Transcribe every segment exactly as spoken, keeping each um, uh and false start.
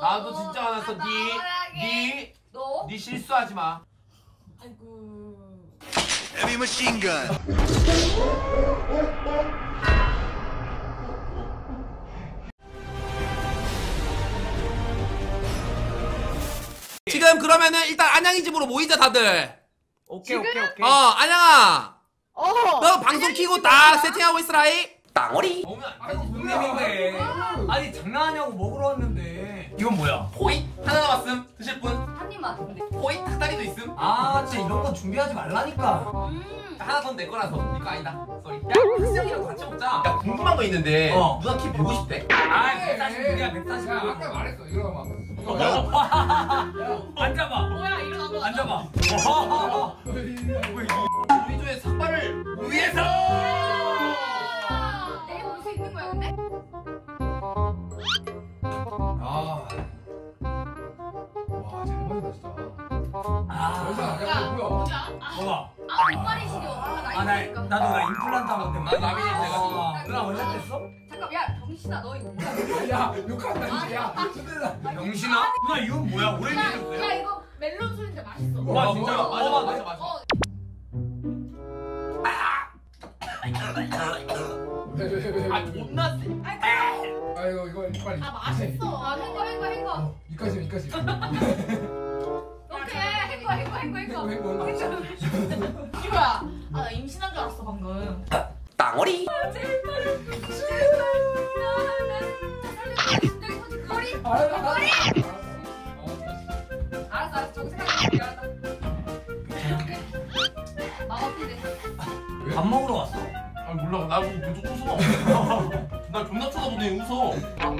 나도 진짜 화났어. 니, 니, 너? 니 실수하지 마. 아이고. Heavy machine gun. 지금 그러면은 일단 안양이 집으로 모이자 다들. 오케이 오케이 오케이. 어 안양아. 어. 너 방송 키고 딱 세팅하고 있으라이. 땅어리. 형님인데. 아니 장난하냐고 먹으러 왔는데. 이건 뭐야? 호잇 하나 남았음. 드실 분? 한 입만. 근데. 호잇 닭다리도 있음. 아 진짜 이런 거 준비하지 말라니까. 음. 하나 더 내 거라서. 이거 아니다. 쏘리. 야 학생이랑 같이 먹자. 야 궁금한 거 있는데. 어. 누나 키 백오십 대? 아 백사십이야 백사십. 야 아까 말했어 이거 봐. 앉아봐. 뭐야 일어나고. 앉아봐. 우리 조의 삭발을 위해서. 내 옷에 있는 거야 근데? 아. 와 제대로다 진짜. 아. 여기서 야 야 뭐야? 뭐야? 아, 뭐가? 아 백발이 시려. 아 아, 나, 나이니까. 나도 나 임플란트 한번 때문에. 나 라미네 돼가지고. 아, 누나 원래 됐어? 잠깐 야 병신아 너 이거 뭐야? 야 욕한다 이제 야. 진짜. 병신아? 누나 이건 뭐야? 오렌지 야, 줬어요? 야 이거 멜론 술인데 맛있어. 와, 아 진짜 뭐야? 맞아 어, 맞아 맞아. 어. 왜왜 왜? 아 존나 세. 아 이거 이거 빨리. 아 맛있어. 아 행거 행거 행거. 어, 이까지 이까지. 오케이 행거 행거 행거 행거. 행거 행거. 이거야. 아나 임신한 줄 알았어 방금. 땅어리. 아 제발 제발. 나 머리. 알았어 알았어. 알았어 알았어 저기 생각해. 알았어. 마음 아픈데. 밥 먹으러 왔어? 아 몰라 나 계속 웃어. 나 존나 쳐다보더니 웃어.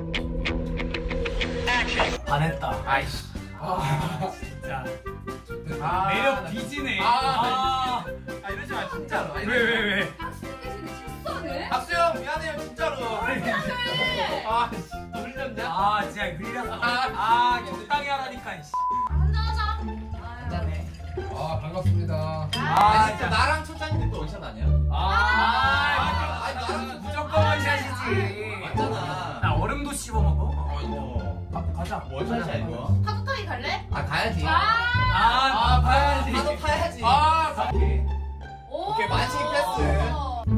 반했다. 아이씨. 아 진짜. 아, 매력 나- 뒤지네. 아, 아. 아 이러지 마 진짜로. 왜 왜 왜? 학생 계신데 실수하네. 박수영 미안해요 진짜로. 미안해. 아씨 또 흘렸냐? 아 진짜 흘렸어. 아, 아 적당히 하라니까. 씨. 한잔하자. 한잔해. 아 반갑습니다. 아 진짜 진짜. 나랑 초장인데 또 원샷 아니야? 아, 아니, 나랑 무조건 원샷이지. 맞잖아. 나 얼음도 씹어 먹어. 어 이거. 가, 가자. 원샷이야 이거. 파도 타기 갈래? 아 가야지. 아. 아, 아, 가야지. 파도 타야지. 아, 가. 오. 오케이, 만식 패스.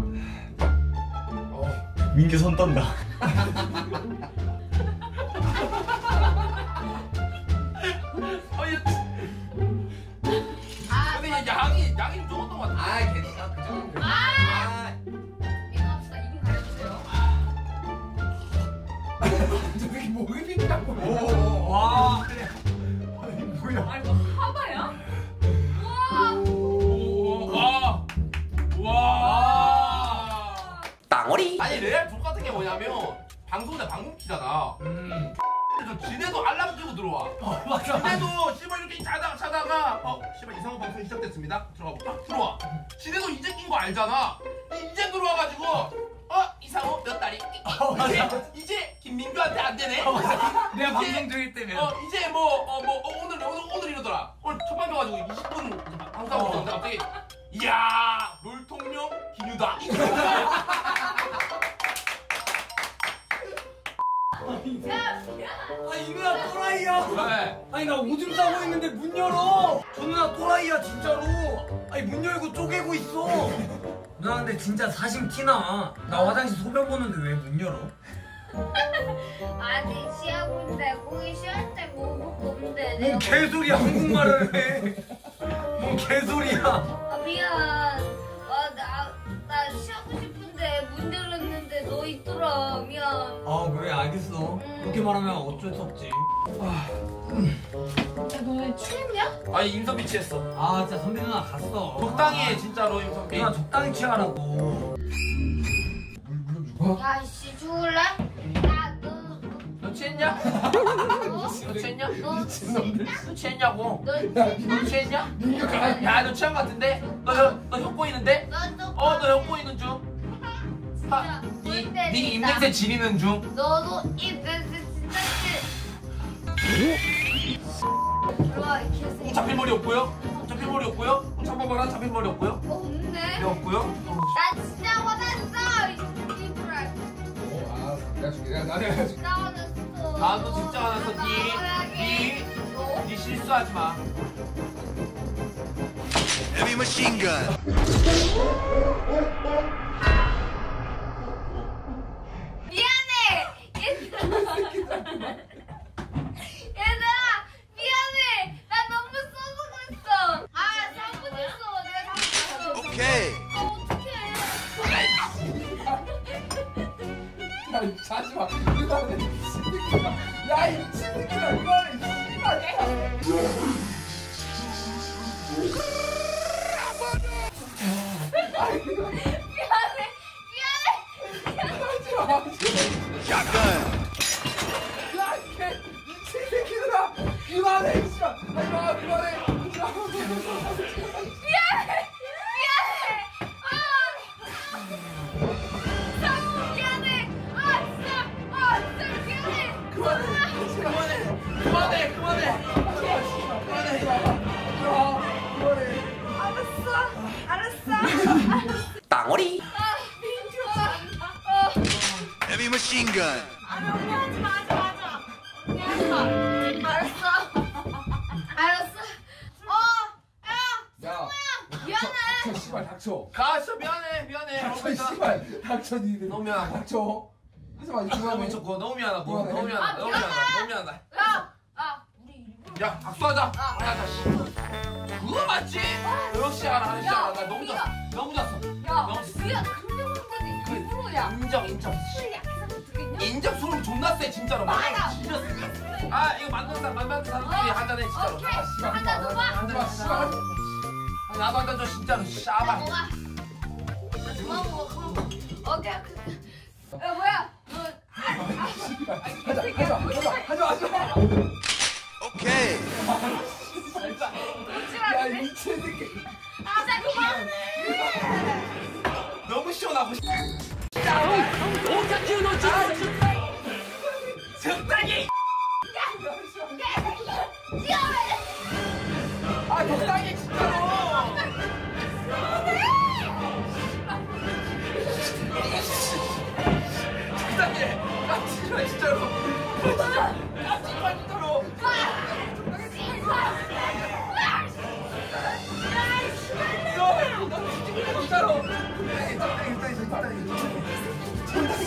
어. 민규 손 떤다. 어, 얘, 아. 근데 얘 양이 양이 좀 적었던 것 같아. 아, 괜찮아. 그 정도. 아. 인사합시다. 입은 가려주세요. 저 새끼 목이 빈다고. 오. 와 그래. 아니 뭐야? 아 이거 하바야? 우와. 오. 와. 와. 땅어리. 아니 레알 족 같은 게 뭐냐면 방송대 방송 키잖아. 음. 그래서 지네도 알람 뜨고 들어와. 어 맞아. 지네도 씨발 이렇게 자다가 자다가 어 씨발 이상한 방송 시작됐습니다. 들어가 딱 들어와. 지네도 이제 낀 거 알잖아. 이제 들어와가지고 어 이상호 몇 달이 어, 맞아. 이제 이제 김민규한테 안 되네. 어, 맞아. 내가 이제- 방송 중일 때면. 어 이제 뭐 어 뭐 어, 오늘 오늘 오늘 이러더라. 오늘 첫 방송 가지고 이십 분 방송 하고 있는데 갑자기 이야 롤통령 기뉴다. 아 이 누나 또라이야. 왜? 아니 나 오줌 싸고 있는데 문 열어. 저 누나 또라이야 진짜로. 아니 문 열고 쪼개고 있어. 누나 근데 진짜 사심 티나. 나 화장실 소변 보는데 왜 문 열어? 아니 시하고 있는데 거기 시할 때 뭐 먹고 없는데 내가 뭔 개소리야 한국말을 해. 뭔 개소리야. 아 미안 아나나 쉬하고 싶은데 문 열었는데 너 있더라 미안 아 그래 알겠어. 그렇게 말하면 어쩔 수 없지. 야너 취했냐? 아니 임선비 취했어. 아 진짜 선배 누나 갔어. 적당히 해 진짜로 임선비. 누나 적당히 취하라고. 물물 주고. 야씨 죽을래? 야너너 너 취했냐? 너 취했냐? 너 미친놈들. 너 취했냐고? 너 너 취했냐? 민규 가. 야 너 취한 거 같은데? 너너혀 보이는데? 너도 어 너 혀 보이는 중. 하, 니, 니 입냄새 지리는 중. 너도 입냄새 진짜 씨 들어와 이 개새끼 잡힐 머리 없고요? 잡힐 머리 없고요? 잡아봐라 잡힐 머리 없고요? 어 없네 네 없고요? 나 진짜 화났어 이 새끼들아 어, 아, 내가 줄게. 내가 나 내가 줄게. 나 화났어 다음도 진짜 많아서 니니니 실수하지 마. Heavy machine gun. 미안해. 얘들아. 얘들아 미안해. 나 너무 써서 그랬어. 아 잘못했어. 내가 잘못했어. Okay. 아 어떡해. 야 자지마 그만해 미친새끼야 야이 미친새끼야 그만해 씨발 미안해. 미안해. 하지마 Shotgun. 야이개 미친새끼들아 그만해 씨발 하지마 그만해 미안해. 미안해. 아. 사무 미안해. 아 진짜. 아 진짜 미안해. 그만해 그만해 그만해 그만해 그만해. 알았어. 알았어. 땅오리. 아 민주아. 어. Heavy machine gun. 아니 언니 하지 마 하지 마 하지 마. 하지 마. 알았어. 알았어. 어. 야. 야 미안해. 닥쳐 씨발 닥쳐 가 진짜 미안해 미안해. 닥쳐 씨발 닥쳐 니들 너무 미안하다. 닥쳐 하지마 너무 그만해 미쳤고 너무 미안하고 미안해. 너무 미안하다 너무 미안하다 너무 미안하다. 야. 아 우리 일부러. 야 박수하자. 야 다시. 그거 맞지? 역시 알아 역시 알아. 나 너무 잤어 너무 잤어. 야. 우리가 근데 그런 거지. 일부러야. 인정 인정. 술이 약해서 어떡했냐? 인정. 소름 존나 세 진짜로. 맞아. 진짜 세. 아 이거 만든 사람 만든 사람끼리 한잔해 진짜로. 오케이. 씨발 한잔 더 봐. 하지마 씨발 아, 나도 한잔 줘 진짜로. 샤바. 먹어. 그만 먹어. 그만 먹어. 오케이. 오케이. 야 뭐야? 너. 씨발 하자 하자 하자 하자 하자 Okay. 야 이 미친새끼 아, 나 그만해. 너무 시원하고. 적당히. 아 적당히 진짜로. 적당히. 아 진짜 진짜로. 아 진짜 진짜로. 너, 너 진짜 진짜로. 적당히 적당히 적당히 적당히.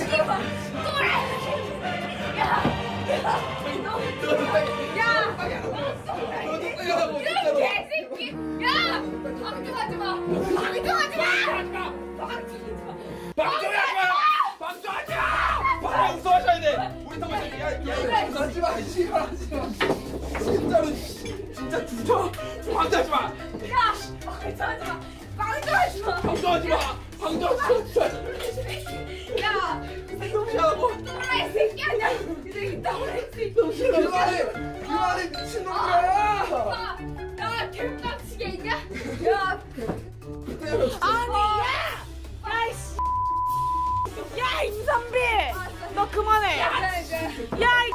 개새끼! 야! 방종하지 마! 방종하지 마! 방종하지 마! 방종하지 마! 방종하셔야 돼. 우리 더 마셔야 돼. 야, 야, 야. 하지마 씨발 하지마 진짜로 진짜 죽여. 방종하지 마. 야! 방종하지 마! 방종하지 마! 방종하지 마. 방종하지 마. 야! 너무하고. 또라이 새끼 아니야! 이 새끼 또라이 새끼! 그만해 그만해 미친놈들아 아! 야! 개빡치게 있냐? 야! 아니 야! 야이씨. 야 임선비. 너 그만해. 야 이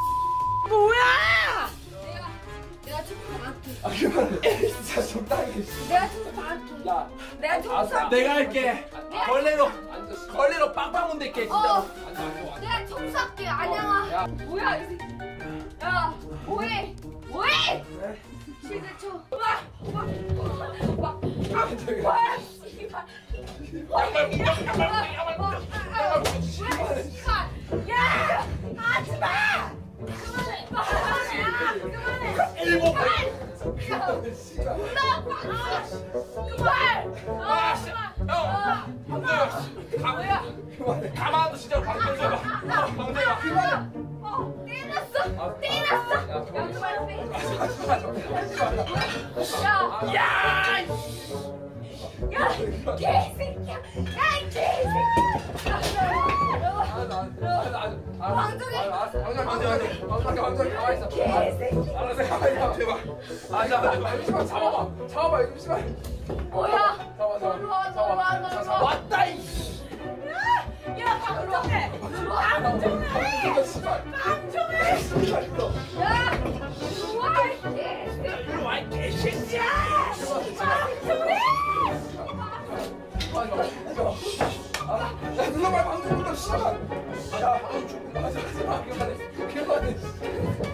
뭐야? 내가 내가 좀 방학해. 아 그만해 진짜 적당히 내가 좀 방학해. 야 내가 좀 알았어. 방학해. 내가 할게. 걸레로 앉아 씨발 걸레로 빵빵 문댈게 진짜. 어! 앉아 앉아 내가 청소할게. 안녕아. 야. 뭐야 이 새끼. 야! 뭐해? 뭐해? 시대 쳐. 와! 와! 와! 와! 와! 씨발. 야! 하지 마! 그만해! 그만해! 그만해! 일곱 번. 씨발 나 그만! 아, 씨. 형. 방금. 뭐야? 그만해 가만도 진짜 방금 좀 해봐. 방금 해봐. 그만해 어! 때렸어! 때렸어! 야 그만 빼! 하지마 하지마 야! 야! 야! 개새끼야! 야! 이 개새끼야! 방종해! 개새끼! 알았어. 가만히 있어. 앉아. 앉아. 잡아봐 잡아봐 이거 씨발 뭐야? 잡아 잡아 놀러 와, 놀러 와, 놀러 와. 왔다 이. 야 방종해. 방종해. 이거 씨발 방종해. 씨발 이거 야! 좋아! 이 개새끼야! 일로 와, 이 개새끼야. 방종해! 야 누가 말 방금 불러 씨발 야 하지마 그만해 그만해 아,